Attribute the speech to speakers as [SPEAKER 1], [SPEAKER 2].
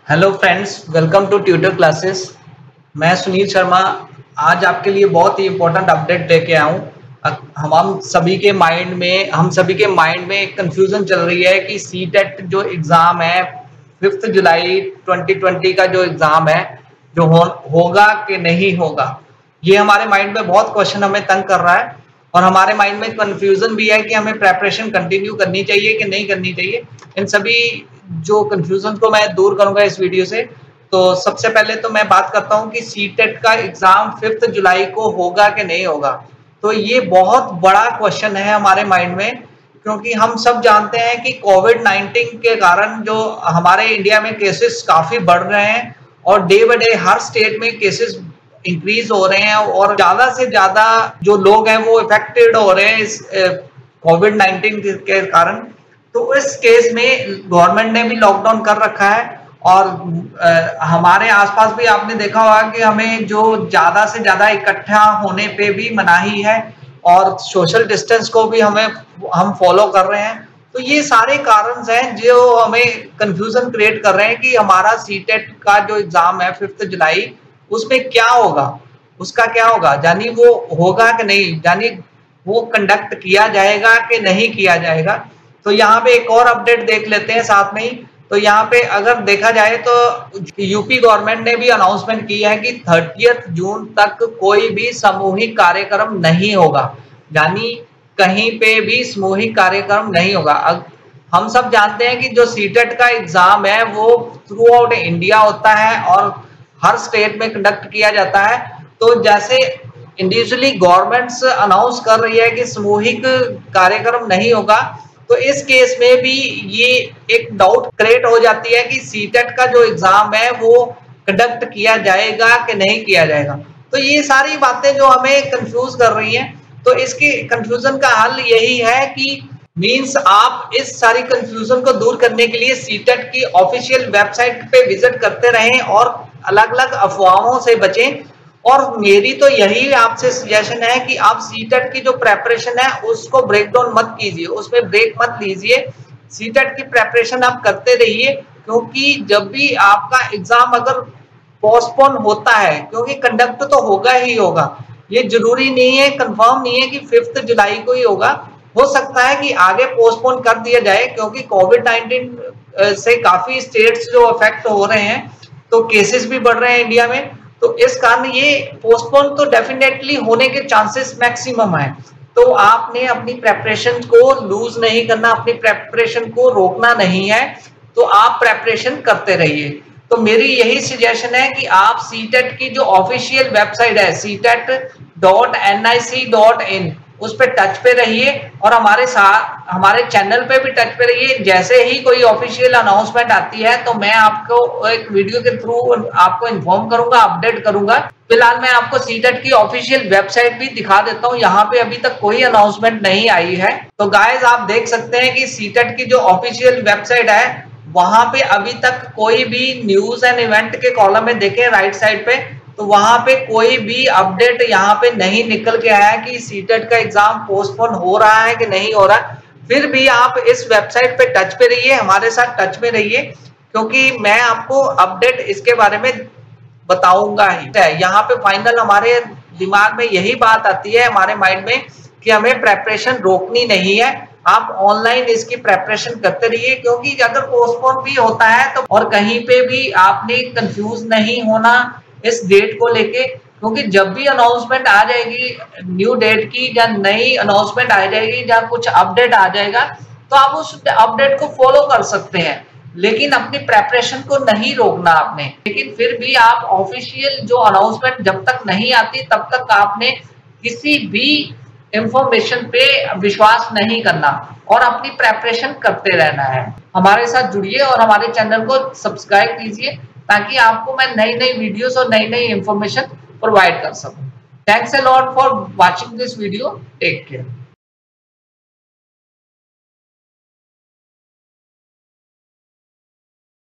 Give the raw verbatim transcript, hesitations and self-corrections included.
[SPEAKER 1] Hello friends, welcome to tutor classes. मैं सुनील शर्मा आज आपके लिए बहुत ही इम्पोर्टेंट अपडेट लेके आया हूँ। हम हम सभी के माइंड में हम सभी के माइंड में एक कंफ्यूजन चल रही है कि सी टेट जो एग्ज़ाम है फिफ्थ जुलाई ट्वेंटी ट्वेंटी का जो एग्ज़ाम है जो हो, होगा कि नहीं होगा। ये हमारे माइंड में बहुत क्वेश्चन हमें तंग कर रहा है और हमारे माइंड में कंफ्यूजन भी है कि हमें प्रेपरेशन कंटिन्यू करनी चाहिए कि नहीं करनी चाहिए। इन सभी जो कंफ्यूजन को मैं दूर करूंगा इस वीडियो से। तो सबसे पहले तो मैं बात करता हूं कि सी टेट का एग्जाम फिफ्थ जुलाई को होगा कि नहीं होगा। तो ये बहुत बड़ा क्वेश्चन है हमारे माइंड में, क्योंकि हम सब जानते हैं कि कोविड नाइनटीन के कारण जो हमारे इंडिया में केसेस काफी बढ़ रहे हैं और डे बाय डे हर स्टेट में केसेस इंक्रीज हो रहे हैं और ज्यादा से ज्यादा जो लोग हैं वो इफेक्टेड हो रहे हैं इस कोविड नाइनटीन के कारण। तो इस केस में गवर्नमेंट ने भी लॉकडाउन कर रखा है और आ, हमारे आसपास भी आपने देखा होगा कि हमें जो ज्यादा से ज्यादा इकट्ठा होने पे भी मनाही है और सोशल डिस्टेंस को भी हमें हम फॉलो कर रहे हैं। तो ये सारे कारण हैं जो हमें कंफ्यूजन क्रिएट कर रहे हैं कि हमारा सी टेट का जो एग्जाम है फिफ्थ जुलाई उसमें क्या होगा, उसका क्या होगा, यानी वो होगा कि नहीं, यानी वो कंडक्ट किया जाएगा कि नहीं किया जाएगा। तो यहाँ पे एक और अपडेट देख लेते हैं साथ में ही। तो यहाँ पे अगर देखा जाए तो यूपी गवर्नमेंट ने भी अनाउंसमेंट किया है कि थर्टियथ जून तक कोई भी सामूहिक कार्यक्रम नहीं होगा, यानी कहीं पे भी सामूहिक कार्यक्रम नहीं होगा। अब हम सब जानते हैं कि जो सी टेट का एग्जाम है वो थ्रू आउट इंडिया होता है और हर स्टेट में कंडक्ट किया जाता है। तो जैसे इंडिविजुअली गवर्नमेंट्स अनाउंस कर रही है कि सामूहिक कार्यक्रम नहीं होगा, तो इस केस में भी ये एक डाउट क्रिएट हो जाती है कि सी टेट का जो एग्जाम है वो कंडक्ट किया जाएगा कि नहीं किया जाएगा। तो ये सारी बातें जो हमें कंफ्यूज कर रही हैं, तो इसकी कंफ्यूजन का हल यही है कि मींस आप इस सारी कंफ्यूजन को दूर करने के लिए सी टेट की ऑफिशियल वेबसाइट पे विजिट करते रहें और अलग अलग अफवाहों से बचें। और मेरी तो यही आपसे सजेशन है कि आप सी टेट की जो प्रेपरेशन है उसको ब्रेक डाउन मत कीजिए, उसमें ब्रेक मत लीजिए। सी टेट की प्रेपरेशन आप करते रहिए, क्योंकि जब भी आपका एग्जाम अगर पोस्टपोन होता है, क्योंकि कंडक्ट तो होगा ही होगा, ये जरूरी नहीं है, कंफर्म नहीं है कि फिफ्थ जुलाई को ही होगा। हो सकता है कि आगे पोस्टपोन कर दिया जाए, क्योंकि कोविड नाइनटीन से काफी स्टेट्स जो अफेक्ट हो रहे हैं, तो केसेस भी बढ़ रहे हैं इंडिया में। तो इस कारण ये पोस्टपोन तो डेफिनेटली होने के चांसेस मैक्सिमम है। तो आपने अपनी प्रेपरेशन को लूज नहीं करना, अपनी प्रेपरेशन को रोकना नहीं है, तो आप प्रेपरेशन करते रहिए। तो मेरी यही सजेशन है कि आप सी टेट की जो ऑफिशियल वेबसाइट है C TET dot N I C dot in उस पर टच पे रहिए और हमारे साथ हमारे चैनल पे भी टच पे रहिए। जैसे ही कोई ऑफिशियल अनाउंसमेंट आती है तो मैं आपको एक वीडियो के थ्रू आपको इन्फॉर्म करूंगा, अपडेट करूंगा। फिलहाल मैं आपको सी टेट की ऑफिशियल वेबसाइट भी दिखा देता हूं, यहाँ पे अभी तक कोई अनाउंसमेंट नहीं आई है। तो गाइज आप देख सकते हैं कि सी टेट की जो ऑफिशियल वेबसाइट है वहां पे अभी तक कोई भी न्यूज एंड इवेंट के कॉलम में देखें राइट साइड पे, तो वहां पे कोई भी अपडेट यहाँ पे नहीं निकल के आया कि सी टेट का एग्जाम पोस्टपोन हो रहा है कि नहीं हो रहा। फिर भी आप इस वेबसाइट पे टच पे रहिए, हमारे साथ टच में रहिए, क्योंकि मैं आपको अपडेट इसके बारे में बताऊंगा ही। यहाँ पे फाइनल हमारे दिमाग में यही बात आती है, हमारे माइंड में, कि हमें प्रेपरेशन रोकनी नहीं है। आप ऑनलाइन इसकी प्रेपरेशन करते रहिए, क्योंकि अगर पोस्टपोन भी होता है तो और कहीं पे भी आपने कंफ्यूज नहीं होना इस डेट को लेके, क्योंकि जब भी अनाउंसमेंट आ जाएगी न्यू डेट की या नई अनाउंसमेंट आ जाएगी या कुछ अपडेट आ जाएगा, तो आप उस अपडेट को फॉलो कर सकते हैं, लेकिन अपनी प्रेपरेशन को नहीं रोकना आपने। लेकिन फिर भी आप ऑफिशियल जो अनाउंसमेंट जब तक नहीं आती तब तक आपने किसी भी इंफॉर्मेशन पे विश्वास नहीं करना और अपनी प्रेपरेशन करते रहना है। हमारे साथ जुड़िए और हमारे चैनल को सब्सक्राइब कीजिए, ताकि आपको मैं नई नई वीडियोस और नई नई इंफॉर्मेशन प्रोवाइड कर सकूं। Thanks a lot for watching this video. Take care.